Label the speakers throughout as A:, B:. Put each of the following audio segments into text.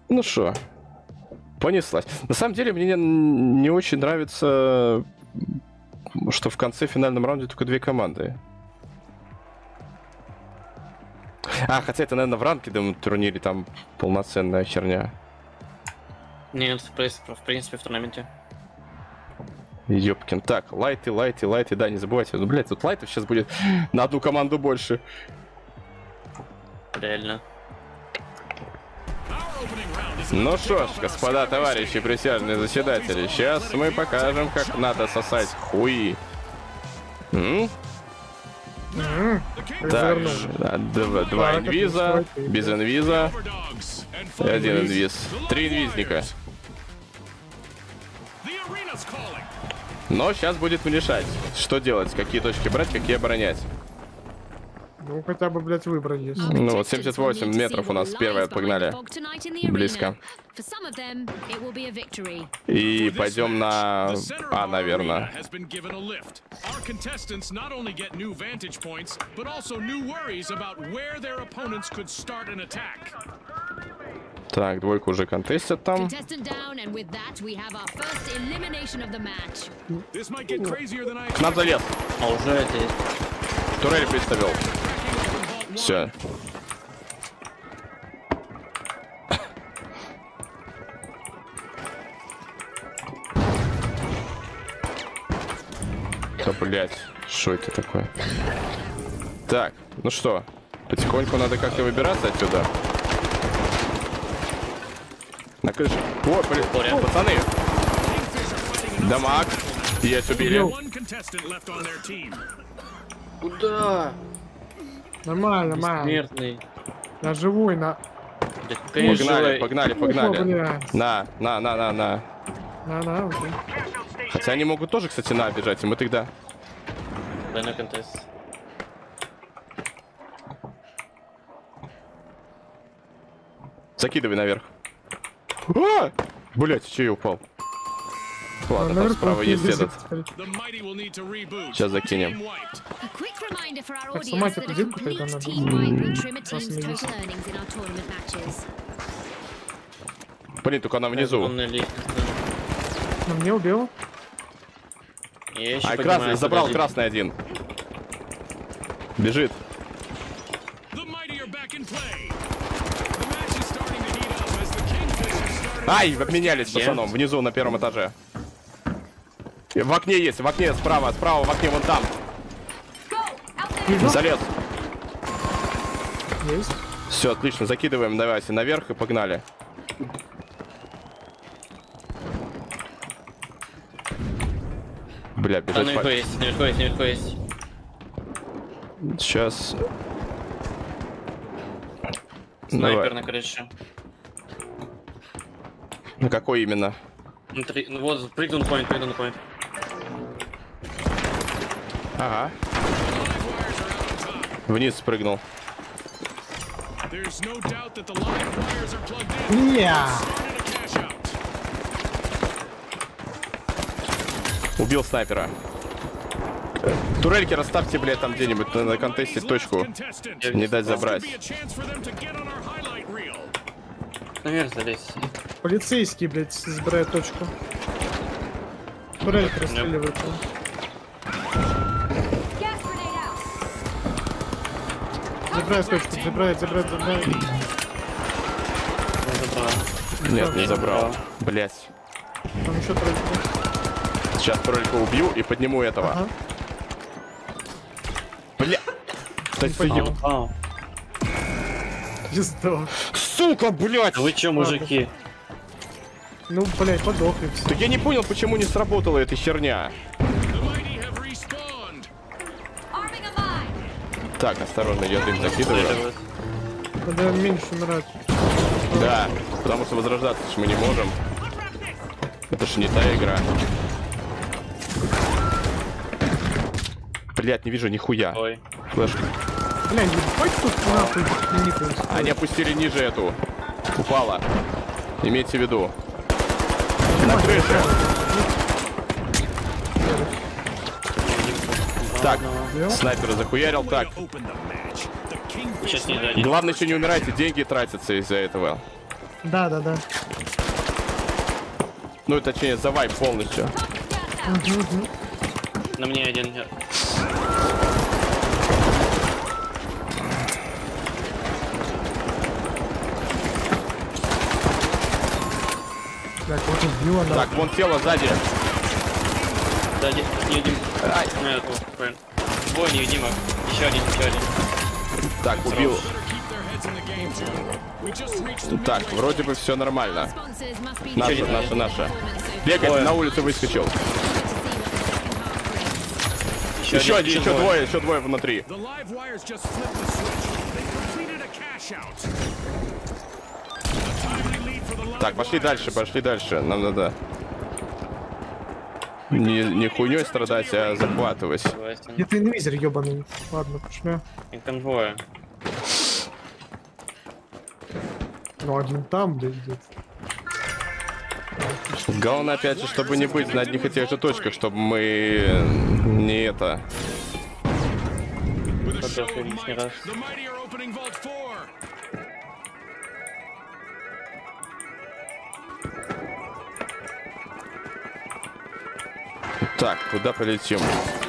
A: Ну что, понеслась. На самом деле, мне не очень нравится, что в конце в финальном раунде только две команды. Хотя это, наверное, в ранкедом турнире там полноценная херня.
B: Нет, в принципе, в турнаменте.
A: Ёпкин. Так, лайты, да, не забывайте. Ну, блядь, тут лайтов сейчас будет на одну команду больше.
B: Реально.
A: Ну что ж, господа, товарищи, присяжные заседатели, сейчас мы покажем, как надо сосать хуи. Так, два инвиза, без инвиза, один инвиз, 3 инвизника. Но сейчас будет решать, что делать, какие точки брать, какие оборонять.
C: Ну, хотя бы, блядь, выбрать есть.
A: Ну вот 78 метров у нас первая, погнали. Близко. И пойдем на А, наверное. Так, двойку уже контестят там. К нам залез.
B: А уже это есть.
A: Турель представил. Все. Да, блять, что это такое? Так, ну что, потихоньку надо как-то выбираться отсюда. На крыше. О, блин, пацаны. Дамаг. Есть, убили.
B: Куда?
C: Нормально, нормально.
B: Смертный.
C: Я живой, на.
A: Погнали. На.
C: На, окей.
A: Хотя они могут тоже, кстати, на бежать, и мы тогда...
B: Да, на контест.
A: Закидывай наверх. Блять, че я упал? Ладно, там справа есть этот. Сейчас закинем.
C: Сломать эту дырку тогда надо.
A: Блин, только она внизу.
C: На мне убил.
A: Красный, забрал красный один. Бежит. Обменялись пацаном, внизу на первом этаже. В окне есть, в окне справа в окне вон там. Залез.
C: Есть.
A: Все, отлично, закидываем, давайте наверх и погнали. Бля, бежать.
B: Наверху есть.
A: Сейчас.
B: Снайпер на крыше.
A: На какой именно?
B: Внутри, ну вот, прыгнул на point.
A: Ага. Вниз спрыгнул. Убил снайпера. Турельки расставьте, блядь, там где-нибудь на контесте точку. Не дать забрать.
B: Наверх залезь.
C: Полицейский, блядь, забирает точку. Турель расстреливает. Забирает точку, забирает.
A: Нет, не забрал. Блять.
C: Там еще тройка.
A: Сейчас турельку убью и подниму этого.
C: Ага.
A: Бля.
C: Пизда.
A: Сука, блять!
B: Вы чё, мужики?
C: Ну, блядь, подохли все.
A: Так я не понял, почему не сработала эта херня. Так, осторожно, я дым закидываю.
C: Надо меньше умирать.
A: Да, потому что возрождаться мы не можем. Это ж не та игра. Блять, не вижу нихуя.
B: Ой.
A: Флешка.
C: Блядь, ебать тут нахуй.
A: Они опустили ниже эту. Упала. Имейте в виду. На крыше. Так, снайпера захуярил. Так.
B: Сейчас не дадим.
A: Главное, еще не умирайте, деньги тратятся из-за этого.
C: Да, да, да.
A: Ну, точнее, завайп полностью.
B: На мне один.
C: Так, вот убила, да.
A: Так, вон тело сзади.
B: Сзади, невидим.
A: Ай.
B: Нет, правильно. Двое невидимых. Еще один.
A: Так, убил. Так, вроде бы все нормально. Наша. Бегает, на улицу выскочил. Еще двое внутри. Так, пошли дальше. Нам надо не хуйней страдать, а захватывать.
C: Это инвизор ебаный. Ладно, пошли.
B: Их там двое.
C: Ну, один там, блядь, идет.
A: Главное, опять же, чтобы не быть на одних и тех же точках, чтобы мы не это...
B: Подохли лишний раз.
A: Так, куда полетим?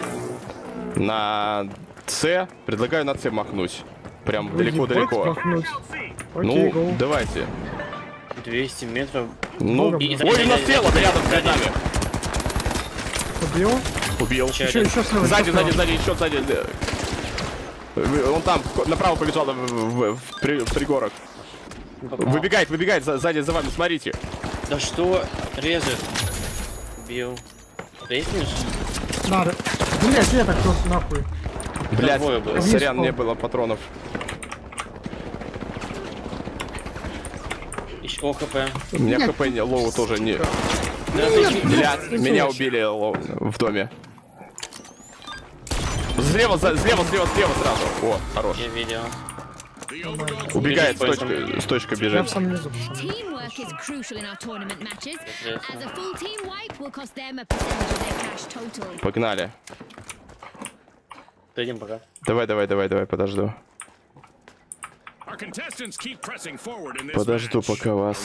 A: На С? Предлагаю на С махнуть. Прям далеко-далеко. Ну,
C: гоу.
A: давайте.
B: 200 метров.
A: Ну,
C: И
A: ой, у нас тело рядом с нами.
C: Убил?
A: Убил.
B: Еще
C: Еще слева.
A: Сзади, еще сзади. Он там, направо побежал в пригорок. Выбегает, сзади за вами, смотрите.
B: Да что? Режет. Убил. Резнешь?
C: Надо. Блять, я так просто нахуй.
A: Блять,
B: двое было.
A: сорян, не было патронов.
B: Еще ХП.
A: У меня хп не, лоу тоже не... Блять, меня убили в доме. Слева сразу. О, хорош.
B: Я видел.
A: Убегает, с точкой
C: Я
A: бежит.
C: в самом низу.
D: Teamwork is crucial in our tournament matches, as a full team wipe will cost them a percentage of their cash total.
A: Погнали.
B: Дойдем пока.
A: Давай, подожду. Подожду пока вас.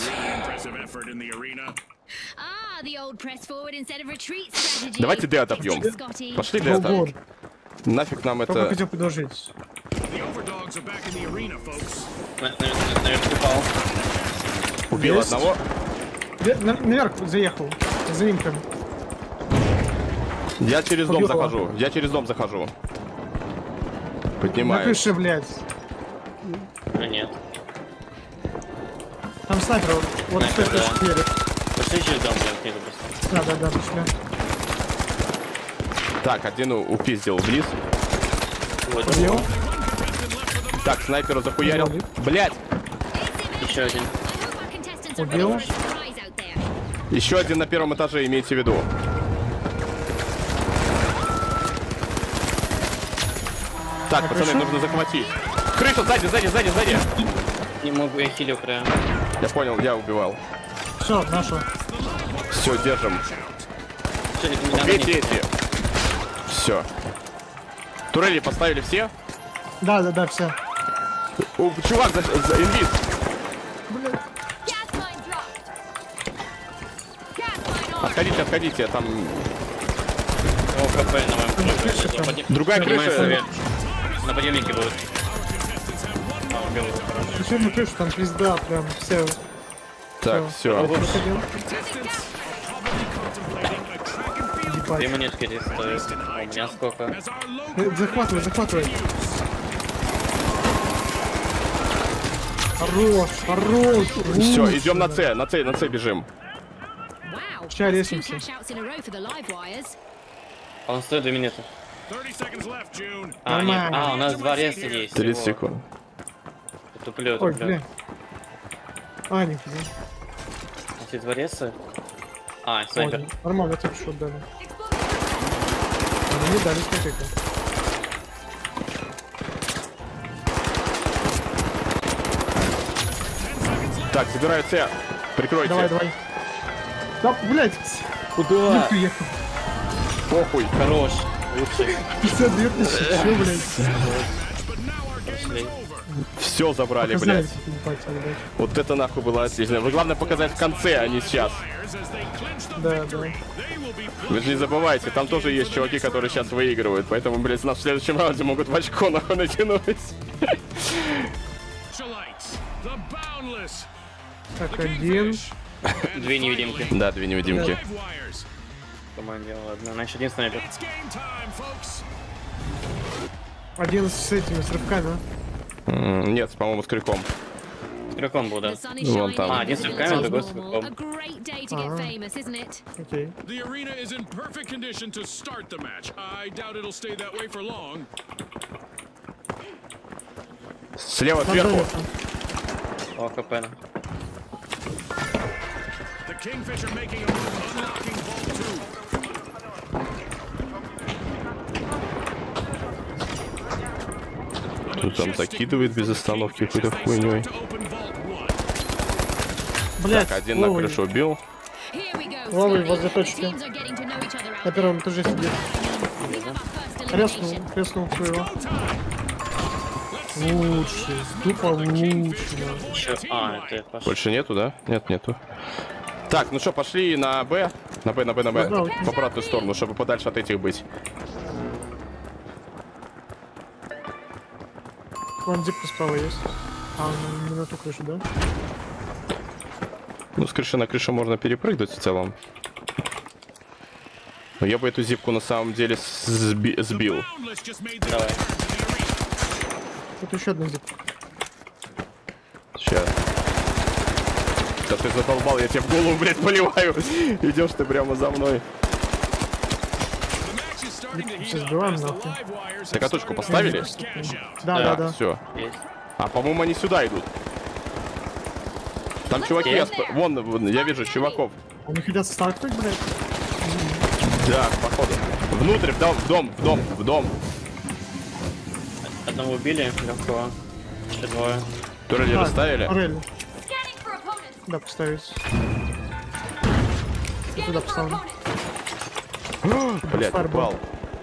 D: Ah, the old press forward instead of retreat strategy.
A: Давайте Д отобьем.
D: Scotty.
A: Пошли Д
C: Гоу,
A: отобьем.
C: гоу.
A: Нафиг нам
C: Только
A: это...
C: хотел предложить.
B: Наверное, упал.
A: Убил
C: Есть.
A: одного.
C: Наверх заехал. За ним прям.
A: Я через
C: Убил
A: дом захожу.
C: На
A: Поднимаю.
C: крыше, блядь.
B: А нет.
C: Там снайпер. Вот
B: Снайпер,
C: с этой двери.
B: Пошли через дом, я снизу просто.
C: Да, пошли.
A: Так, один упиздил вниз.
B: Вот.
C: Убил.
A: Так, снайперу захуярил.
C: Убил.
A: Блять!
B: Еще один.
D: I hope our contestants are
C: Убил.
D: ready for a surprise out there.
A: Еще один на первом этаже, имейте в виду. Так, пацаны,
C: крыша?
A: нужно захватить. Крыша, сзади.
B: Не могу, я хилю прям.
A: Я понял, я убивал.
C: Все, нашу.
A: Все, держим.
B: Что, не надо
A: Убейте
B: мне?
A: эти. Все. Турели поставили все?
C: Да, все.
A: Чувак, за инвиз.
D: Gas mine dropped. Gas mine on.
A: Отходите, там
B: О, КП на моем крыше. Запади-
A: другая
B: Поднимайся
A: крыша.
B: наверх. На подъемнике будут. А, убил.
C: Еще на крышу, там пизда, прям все.
A: Так, все.
C: Выходил.
B: Две
C: Ебать.
B: монетки здесь стоят. А у меня сколько?
C: Захватывай. Хорош.
A: Все, идем на С бежим.
D: Wow.
C: Сейчас
D: That's two
C: резаемся.
D: cash outs in a row for the live wires.
B: А он стоит 2 минуты. А,
C: Нормально.
B: нет. А, у нас 2 реса есть.
A: 30
B: всего.
A: секунд.
B: Туплю.
C: Ой, бля. А, нифига.
B: Эти 2 реса? А, снайпер.
C: Ой, нормально, только что дали. Они не дали снайпера.
A: Так, забираю С. Прикройте.
C: Давай. Да, блядь.
B: Куда?
C: Ты ехал.
A: Похуй.
B: Хорош. Лучший.
C: 52 тысячи, чё, блядь?
A: Все забрали,
C: Показали,
A: блядь.
C: ебать, ебать.
A: Вот это нахуй было отлично. Вы главное показать в конце, а не сейчас.
C: Да, да.
A: Вы же не забывайте, там тоже есть чуваки, которые сейчас выигрывают. Поэтому, блядь, нас в следующем раунде могут в очко нахуй натянуть.
C: Так, один.
B: Две невидимки.
A: Да, две невидимки.
B: По-моему, дело одна. Значит, один снайпер.
C: Один с этими, с рывками.
A: Нет, по-моему, с крюком.
B: С крюком был, да.
D: The sun is
A: Вон
D: shining
A: там.
D: in
B: Один с
D: the
B: руками,
D: village
B: другой
D: as
B: с
D: normal.
B: крюком.
D: A great day to get famous, isn't it?
C: Окей.
E: The arena is in perfect condition to start the match. I doubt it'll stay that way for long.
A: Слева сверху.
B: О, ХП.
E: The Kingfisher making a move, unlocking Vault 2.
A: Тут там закидывает без остановки какой-то хуйней.
E: To open Vault 1.
C: Блять,
A: Так, один на крышу убил.
D: Here we go,
C: Ловый
D: Scully.
C: возле
D: The
C: точки.
D: teams are getting to know each other out
C: На первом этаже сидит.
D: there. We have our first
C: Резнул,
D: elimination.
C: резнул своего. Лучше, тупо лучше.
B: Еще... А, это Паша.
A: Больше нету, да? Нет, нету. Так, ну что, пошли на Б. На Б, на Б, на Б.
C: Да,
A: В обратную сторону, чтобы подальше от этих быть.
C: Вон зипка справа есть. А, ну, не на ту крышу, да?
A: Ну, с крыши на крышу можно перепрыгнуть в целом. Но я бы эту зипку на самом деле сбил.
E: Boundless just made their
B: Давай.
E: return to the arena.
C: Тут еще одна зипка.
A: Сейчас. Да ты задолбал, я тебе в голову, блядь, поливаю. Идешь ты прямо за мной.
E: The match is starting to heat
C: Сейчас
E: up
C: сбиваем
E: as the
C: нахуй.
E: live wires
A: Так,
E: have
A: а точку
E: started
A: поставили?
E: to cash out.
C: Да,
B: Да.
C: да, да.
A: Все.
B: Есть.
A: А, по-моему, они сюда идут. Там чуваки, вон, я вижу чуваков.
C: Они хотят стартовать, блядь.
A: Да, походу. Внутрь, в дом.
B: Одного убили, легкого. Еще двое.
A: Турели расставили.
C: Турель. Да, поставить. Я туда поставлю.
A: Блять, упал.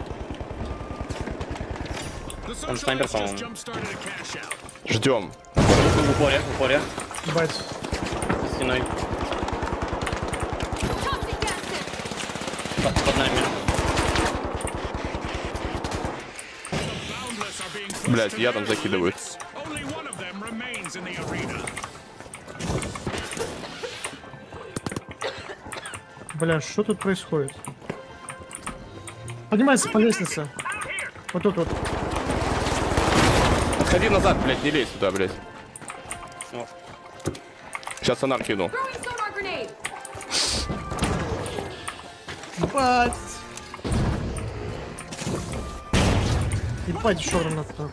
E: The
B: Он снайпер,
E: socialites just
B: по-моему.
E: jump-started a cash out.
A: Ждем.
B: В упоре.
C: Ебать.
B: Стеной. Под нами.
E: Boundless are being pushed
A: Блять,
E: to
A: ядом
E: their
A: закидывают.
E: limits. Only one of them remains in the arena.
C: Бля, что тут происходит? Поднимается по лестнице. Вот тут вот.
A: Отходи назад, блять, не лезь туда, блять.
B: О,
A: Сейчас сонар кину.
C: Ебать. Ебать, еще гранат нахуй.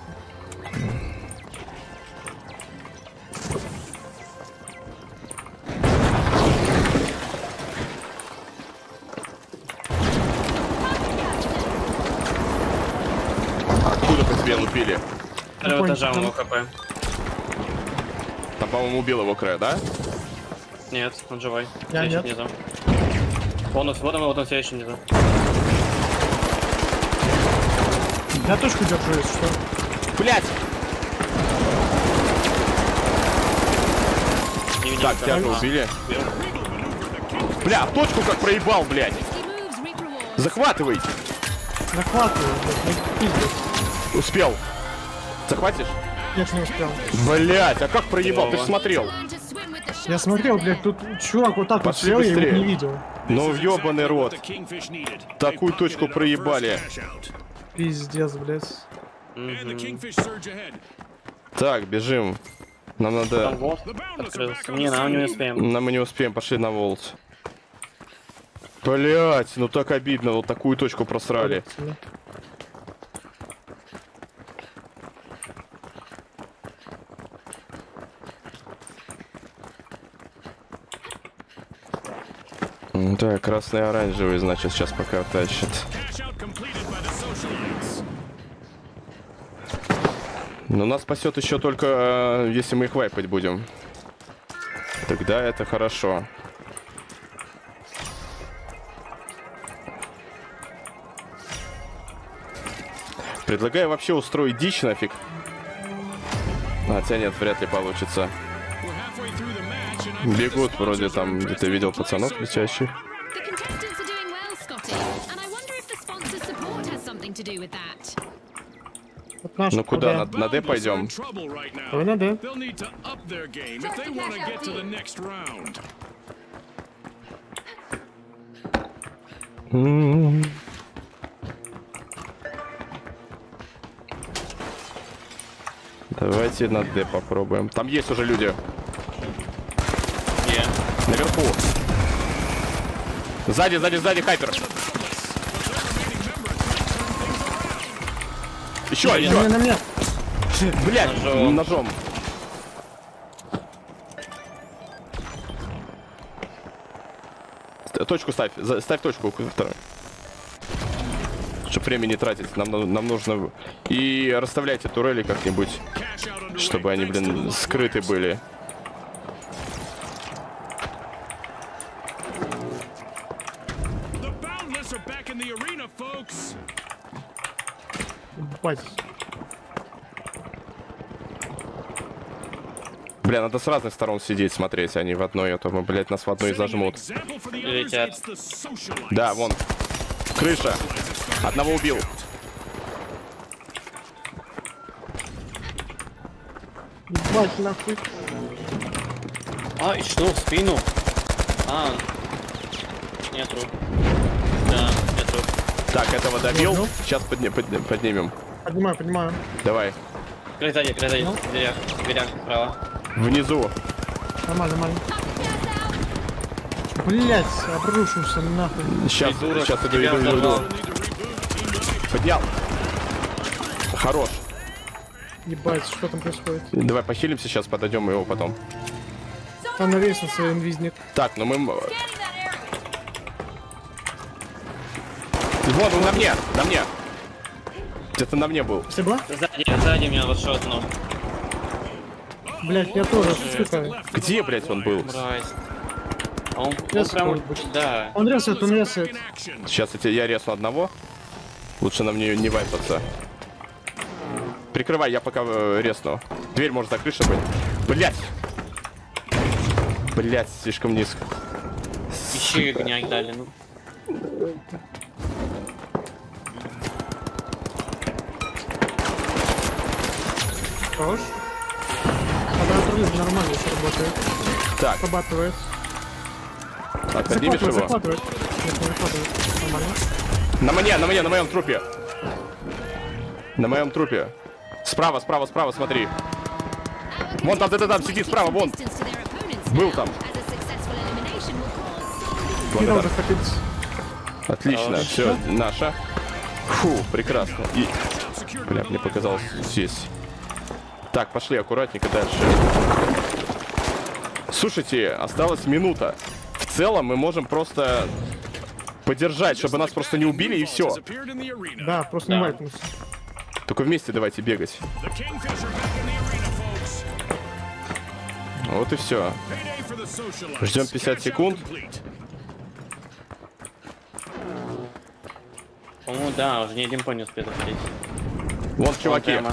A: Откуда по тебе лупили?
B: второго этажа у него ХП.
A: Там, по-моему, убил его края, да?
B: Нет, он живой.
C: Я
B: Еще
C: нет.
B: внизу. Вот он все еще внизу.
C: Я точку держу, если что.
A: Блять! Так, тебя
B: Невидимка.
A: убили.
B: Убил.
A: Бля, точку как проебал, блять!
D: He moves, reap rewards.
A: Захватывай!
C: Захватываю, блядь, не пиздец.
A: Успел. Захватишь?
C: Нет, не успел.
A: Блять, а как проебал? Ты ж смотрел.
D: Learn to swim with the sharks
C: Я смотрел,
D: down
C: блядь,
D: there.
C: тут чувак вот так вот
A: Пошли
C: стоял, я его
A: быстрее.
C: не видел.
A: Ну, ёбаный рот.
E: The Kingfish needed.
A: Такую
E: They
A: точку
E: pocketed our
A: проебали.
E: first cash out.
C: Пиздец, блядь.
E: And the Kingfish surge ahead.
A: Так, бежим. Нам
B: Там
A: надо...
B: вот
E: The Boundless are
B: открылся.
E: back on
B: Не,
E: the
B: нам не
E: scene.
B: успеем.
A: Нам мы не успеем, пошли на волт. Блять, ну так обидно, вот такую точку просрали. Так, красный и оранжевый, значит, сейчас пока тащит.
E: Cash out completed by the socialites.
A: Но нас спасет еще только, если мы их вайпать будем. Тогда это хорошо. Предлагаю вообще устроить дичь нафиг. Хотя нет, вряд ли получится. Бегут вроде там, где-то видел пацанов летящих.
D: The contestants are doing well, Scotty, and I wonder if the sponsor support has something to do with that.
C: Вот наш
A: Ну куда?
C: куда?
A: На Д пойдем.
C: Давай на Д.
E: They'll need to up their game if they want to get to the next round.
A: Давайте на Д попробуем. Там есть уже люди.
B: Є.
A: Наверху. Сзади, Хайпер. Еще.
C: На мне.
A: Блять, ножом. Точку ставь. Ставь точку вторую. Чтоб время не тратить. Нам нужно... И расставляйте турели как-нибудь, чтобы они, блин, скрыты были.
E: The Boundless are back in the arena, folks.
C: Ебать.
A: Бля, надо с разных сторон сидеть, смотреть, а не в одной, а то мы, блядь, нас в одной зажмут.
E: Example for the others,
B: Летят.
E: it's the socialites.
A: Да, вон. Крыша. Одного убил.
C: Ебать, нахуй.
B: А, и что, в спину? А, нет труп. Да, нет труп.
A: Так, этого добил.
C: Добил.
A: Сейчас поднимем.
C: Поднимаю.
A: Давай.
B: Край сзади, в дверях, справа.
A: Внизу.
C: Нормально. Блять, обрушился нахуй.
A: Сейчас
B: Придурок,
A: иду.
B: тебя взорвал.
A: Поднял. Хорош.
C: Ебать, что там происходит?
A: Давай похилимся, сейчас подойдем его потом.
C: Там на лестнице инвизник.
A: Так, ну мы... Вон, он на мне. Где-то на мне был.
C: Спасибо.
B: Сзади меня вот шотнул.
C: Блять, я тоже, сука.
A: Где, блядь, он был?
B: Мразь. А он
C: Сейчас
B: прям...
C: какой-нибудь.
B: Да.
C: Он ресает.
A: Сейчас я резну одного. Лучше нам не вайпаться. Прикрывай, я пока резну. Дверь может за крышей быть. Блять, слишком низко.
B: Еще и гнять дали, ну.
C: Хорош. Отрыв нормально все работает.
A: Так,
C: Срабатывает.
A: так, поднимешь его?
C: Захватывает. Нет, не захватывает. Нормально.
A: На моем трупе. На моем трупе. Справа, смотри. Вон там, сидит справа, вон. Был там.
C: Кидал захватить.
A: Отлично, все, наша. Фу, прекрасно. И... Бля, мне показалось здесь. Так, пошли аккуратненько дальше. Слушайте, осталась минута. В целом мы можем просто подержать, чтобы нас просто не убили, и все.
E: Disappeared in the arena.
C: Да, просто не
B: Да.
C: вайпнулся.
A: Только вместе давайте бегать.
E: The Kingfisher back in the arena, folks.
A: Вот и все.
E: Payday for the socialites.
A: Ждем 50 секунд.
E: Complete.
B: По-моему, да, уже ни один понял успеет уходить.
A: Вон чуваки.
B: Прямо.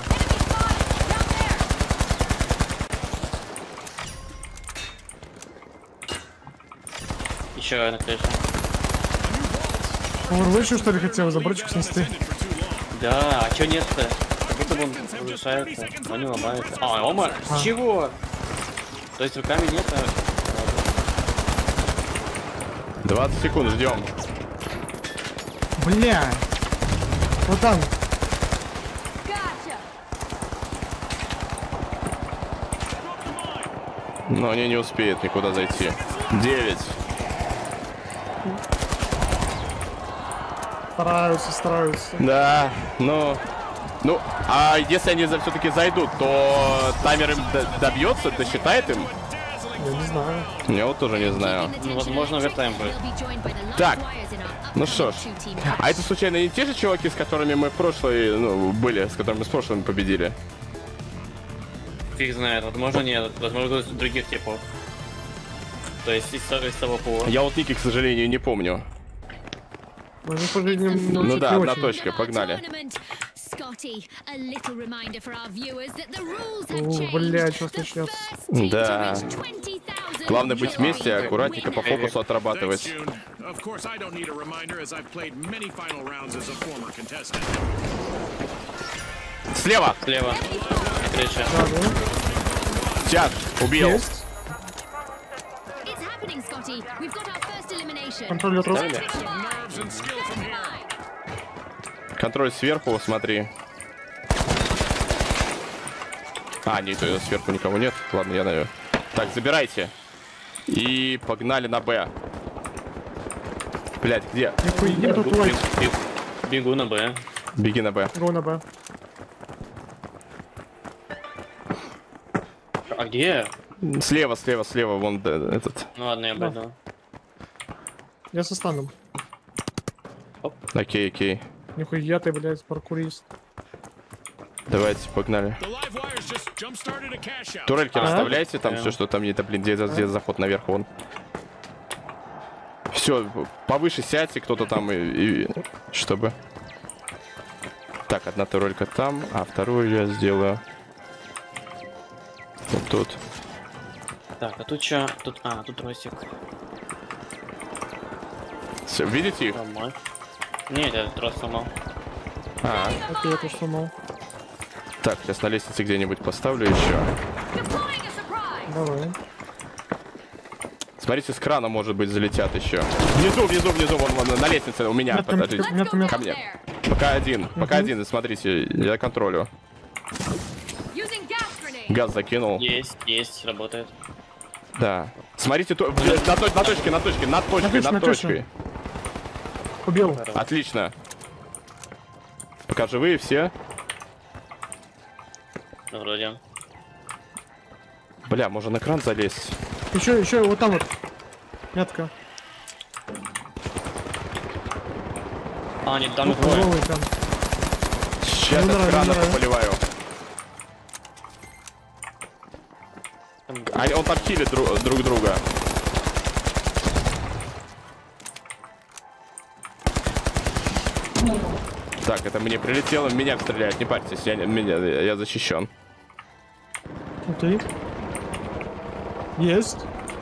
B: Еще на крыше.
C: Он выше, что ли, хотел заборчик снести?
B: Да, а чё нет-то? Как будто бы он разрушается, он не ломается. А, Омар, с чего? То есть руками нет, а...
A: 20 секунд, ждем.
C: Бля. Вот там.
A: Но они не успеют никуда зайти. 9.
C: Стараются.
A: Да, ну, а если они все-таки зайдут, то таймер им добьется, досчитает им?
C: Я не знаю.
A: Я вот тоже не знаю.
B: Ну, возможно, овертайм будет.
A: Так, ну что ж. А это случайно не те же чуваки, с которыми мы в прошлой, были, с которыми мы с прошлым победили?
B: Фиг знает, возможно нет, возможно из других типов. То есть из того пула.
A: Я вот ники, к сожалению, не помню.
C: Мы по жизни
A: Ну да, одна точка, погнали.
D: Scotty. A little reminder for our viewers that the rules have
C: О,
D: changed.
C: блядь, что
D: The
C: случилось?
D: first team to
A: Да.
D: reach 20,000
A: Главное быть вместе,
D: euro
A: аккуратненько по
D: winner.
A: фокусу
E: Thanks,
A: отрабатывать.
E: June. Of course, I don't need a reminder, as I've played many final rounds as a former contestant.
A: Слева!
B: Слева. Встреча.
C: Да, да.
A: Сейчас! Убил!
C: Есть.
D: It's happening, Scotty. We've got our first elimination.
C: Контроль от рук.
B: Ставили?
E: Nerves and skill from here.
A: Контроль сверху, смотри. А, нет, сверху никого нет. Ладно, я наверное. Так, забирайте. И погнали на Б. Блять, где?
C: Нихуя тут лайк.
B: Бегу на Б.
A: Беги на Б.
C: Го на Б.
B: А где?
A: Слева, слева, слева, вон этот.
B: Ну ладно, я пойду.
C: Я со станом.
A: Окей, окей.
C: Нихуя ты, блядь, паркурист.
A: Давайте, погнали.
E: The live wires just jump-started a cash out.
A: Турельки расставляйте, там
B: Да.
A: все, что там нет. Блин, где заход наверх, вон. Все, повыше сядьте, кто-то там и чтобы. Так, одна турелька там, а вторую я сделаю вот тут.
B: Так, а тут что? Тут, тут ростик.
A: Всё, видите их?
B: Нормально. Нет, я трос сломал.
A: А,
C: Это я тоже сломал.
A: так, сейчас на лестнице где-нибудь поставлю еще.
C: Давай.
A: Смотрите, с крана, может быть, залетят еще. Внизу, внизу, внизу, вон на лестнице у меня,
C: Метка,
A: подождите.
C: метка, метка.
A: Ко мне. Пока один, смотрите, я контролю. Газ закинул.
B: Есть, работает.
A: Да. Смотрите, на точке, над
C: точке.
A: точкой.
C: Убил.
A: Отлично. Пока живые все.
B: Ну, вроде.
A: Бля, можно на кран залезть.
C: Еще, вот там вот. Метка.
B: Нет, там и двое.
C: Головый там.
A: Сейчас
C: Ну,
A: от
C: давай,
A: крана
C: давай.
A: поливаю. Он там хилит друг друга. Так, это мне прилетело, в меня стреляют, не парьтесь, я защищен.
C: Окей. Есть.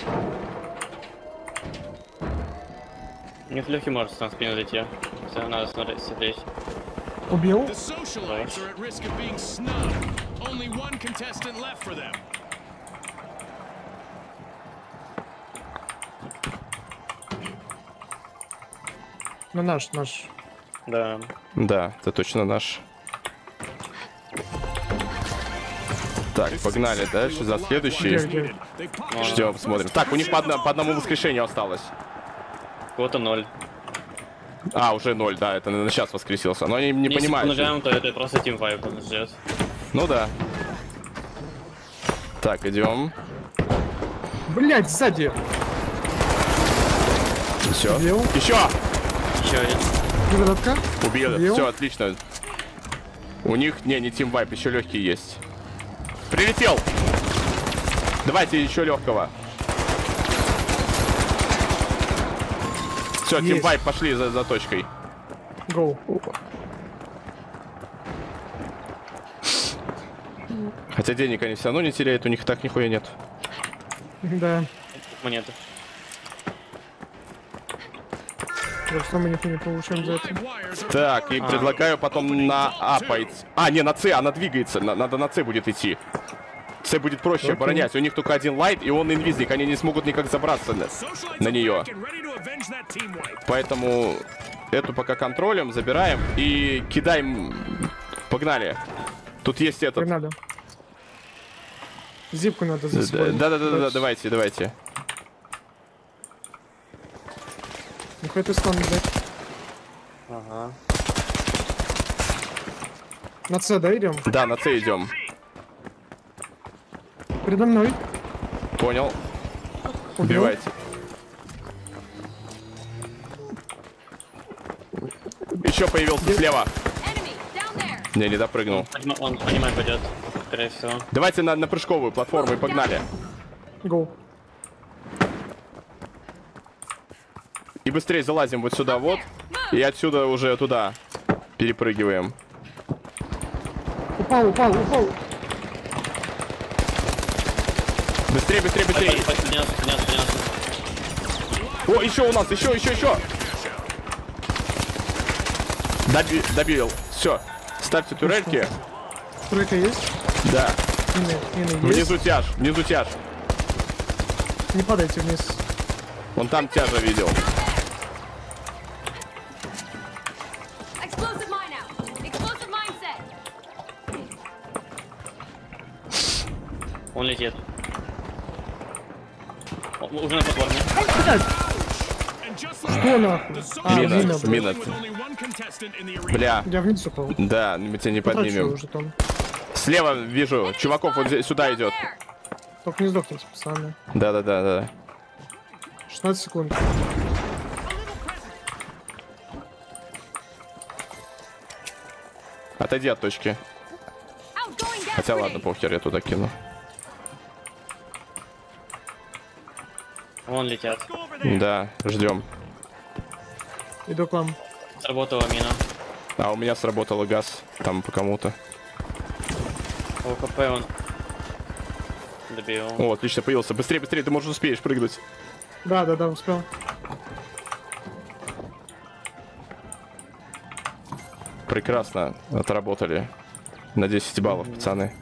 B: Мне легкий может на спину зайти. Все, надо смотреть.
C: Убил.
E: The socialites are at risk of being snubbed. Only one contestant left for them.
C: Ну наш.
B: Да.
A: Да, это точно наш. Так, погнали дальше за следующий.
C: Где?
E: They've popped
A: Ждем, смотрим. Так, у них по одному воскрешению осталось.
B: Кого-то 0.
A: А, уже 0, да, это наверное, сейчас воскресился. Но они не понимают.
B: Если нажимаем, то это просто Team Vibe нас ждет.
A: Ну да. Так, идем.
C: Блять, сзади.
A: Все.
C: Убил.
A: Еще!
B: Еще один.
C: Передатка.
A: Убил.
C: Убил.
A: Все, отлично. У них, не Team Vibe, еще легкие есть. Прилетел! Давайте еще легкого. Все, Team
C: Есть.
A: Vibe, пошли за точкой.
C: Гоу.
A: Хотя денег они все равно не теряют, у них так нихуя нет.
C: Да.
B: Монеты.
C: Просто мы нихуя не получаем за это.
E: live wires are
A: Так, и предлагаю потом на А пойти. А, не, на С, она двигается. Надо на С будет идти. С будет проще
C: Окей.
A: оборонять. У них только один лайт, и он инвизник. Они не смогут никак забраться
E: socialites
A: на
E: are
A: нее.
E: back and ready to avenge that team wipe.
A: Поэтому эту пока контролем, забираем и кидаем. Погнали. Тут есть этот.
C: Погнали. Зипку надо за собой.
A: Да, давайте.
C: Нихуя ты стан, блядь.
B: Ага.
C: На С, да, идем?
A: Да, на С идем.
C: Передо мной.
A: Понял.
C: Убил.
A: Убивайте. Еще появился слева. Не допрыгнул.
B: Он аниме пойдет, скорее всего.
A: Давайте на прыжковую платформу и погнали.
C: Гоу.
A: И быстрее залазим вот сюда вот. И отсюда уже туда перепрыгиваем.
C: Упал.
A: Быстрее.
B: Поднялся.
A: О, еще у нас, еще. Добил. Все. Ставьте турельки.
C: Тройка есть?
A: Да.
C: Мины есть.
A: Внизу тяж.
C: Не падайте вниз.
A: Вон там тяжа видел.
D: Explosive mine out. Explosive mine set.
B: Он летит. Уже на платформе.
E: And just like
C: Что нахуй?
A: Мина.
C: Мина.
E: with only one contestant in the arena.
A: Бля.
C: Я вниз упал.
A: Да, мы тебя не
C: Потрачу
A: поднимем.
C: уже там.
A: Слева вижу. Чуваков вот здесь, сюда идет.
C: Только не сдохните, пацаны.
A: Да.
C: 16 секунд.
A: Отойди от точки.
D: Outgoing gas
A: Хотя ладно,
D: grenade.
A: похер, я туда кину.
B: Вон летят.
A: Да, ждем.
C: Иду к вам.
B: Сработала мина.
A: А у меня сработал газ. Там по кому-то.
B: ОКП он добил.
A: О, отлично, появился. Быстрее, ты можешь успеешь прыгнуть.
C: Да, успел.
A: Прекрасно отработали. На 10 баллов, пацаны.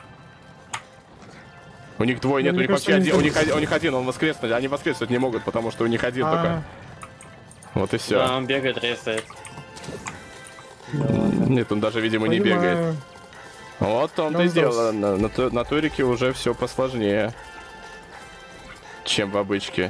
A: У них двое нет, у
C: Мне
A: них вообще
C: кажется,
A: один, у них один, он воскреснуть. Они воскреснуть не могут, потому что у них один только. Вот и
B: Да,
A: все.
B: он бегает, рейсает.
A: Нет, он даже, видимо, не бегает. Вот он-то и дело. На турике уже все посложнее, чем в обычке.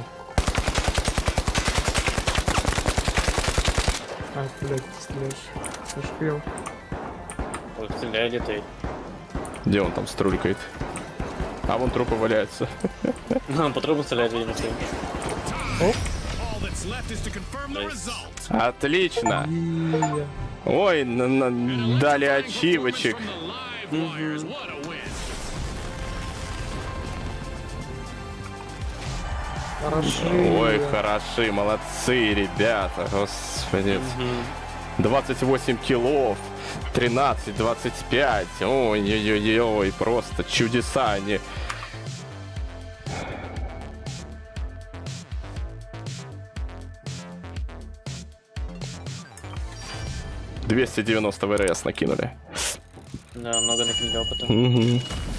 C: А, блядь, ты стреляешь. Зашпил.
B: Вот, стреляли ты.
A: Где он там струлькает? А вон трупы валяются.
B: Он по трубу стреляет, видимо, ты.
E: All that's left is to confirm the result.
A: Отлично. Ой, дали ачивочек.
E: From the live wires, what a win.
C: Хороши.
A: Ой, хороши, молодцы, ребята. Господи. 28 киллов. 13-25. Ой-ой-ой, просто чудеса они. $290 ВРС накинули.
B: Да, много накидал потом.
A: Угу.